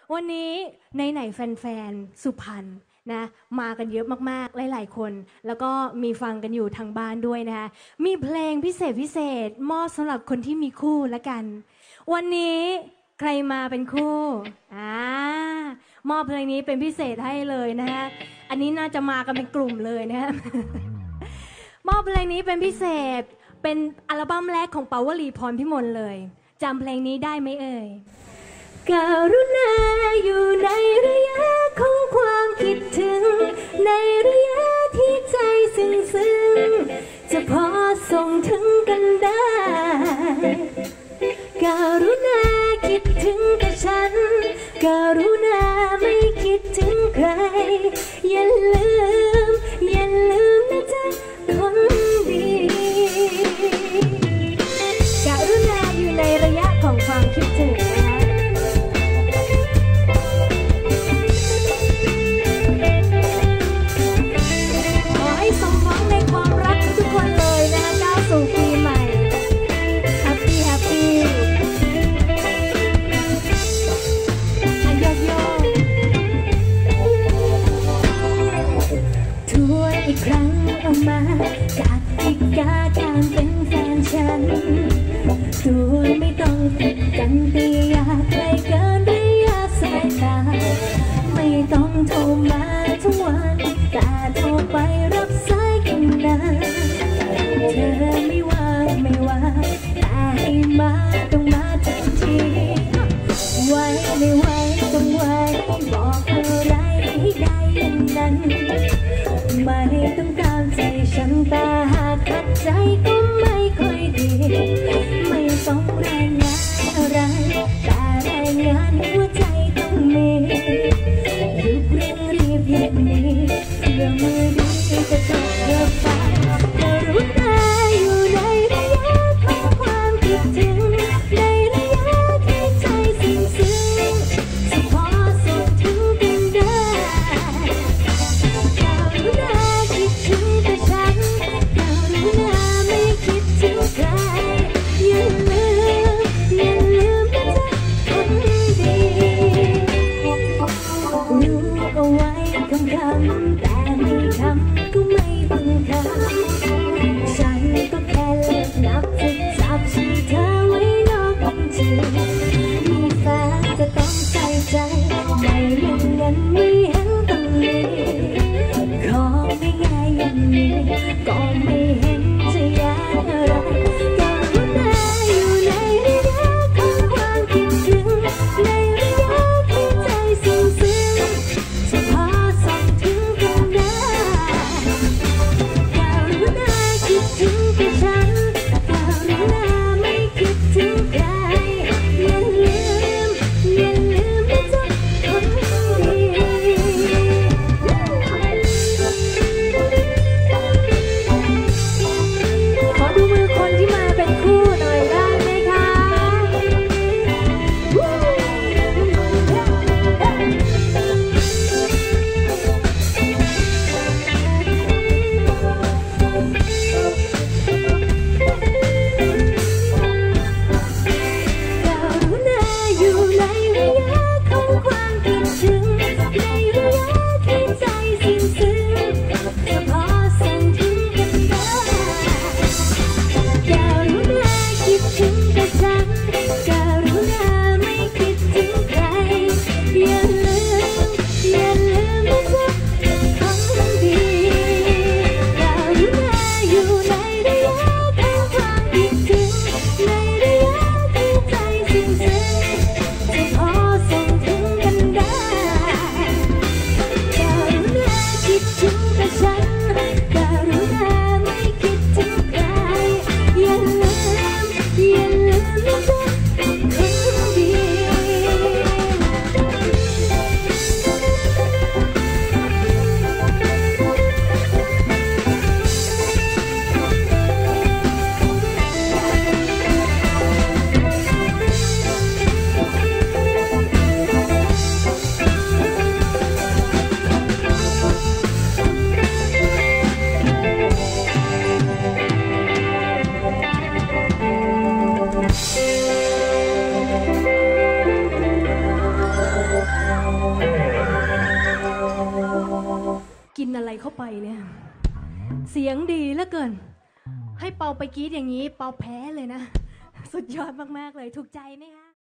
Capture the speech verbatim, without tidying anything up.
วันนี้ในไหนแฟนๆสุพรรณนะมากันเยอะมากๆหลายๆคนแล้วก็มีฟังกันอยู่ทางบ้านด้วยนะคะมีเพลงพิเศษพิเศษมอบสำหรับคนที่มีคู่ละกันวันนี้ใครมาเป็นคู่อ่ามอบเพลงนี้เป็นพิเศษให้เลยนะฮะอันนี้น่าจะมากันเป็นกลุ่มเลยนะฮะ มอบเพลงนี้เป็นพิเศษเป็นอัลบั้มแรกของปาวลีพรพิมลเลยจำเพลงนี้ได้ไหมเอ่ยกรุณาอยู่ในระยะของความคิดถึงในระยะที่ใจซึ้งซึ้งจะพอส่งถึงกันได้กรุณาคิดถึงแต่ฉันกรุณาไม่คิดถึงใครอย่าลืมอย่าลืมนะจ๊ะคนดีกรุณาอยู่ในระยะของความคิดถึงจากที่กาการเป็นแฟนฉันตัวไม่ต้องติดกันแต่อยากไกลเกินระยะสายตาไม่ต้องโทรมาทุกวันแต่โทรไปรับสายกันนะเธอไม่ว่างไม่ว่างแต่ให้มาต้องมาทันทีไว้ไม่ไหวต้องไว้บอกอะไรให้ได้อย่างนั้นไม่ต้องตามใจฉันแต่หากขัดใจก็ไม่ค่อยดีไม่ต้องรายงานอะไรแต่รายงานหัวใจต้องมีรีบเร่งรีบเย็นนี้เพื่อมือดีจะจบเธอไปกรุณาอยู่ในระยะของความคิดถึงในระยะที่ใจซึ้งซึ้งจะพอส่งถึงกันได้กรุณาคิดถึงแต่ฉันกรุณาไม่อะไรเข้าไปเนี่ย เสียงดีเหลือเกิน ให้เปาไปกรี๊ดอย่างนี้เปาแพ้เลยนะ สุดยอดมากๆเลยถูกใจไหมคะ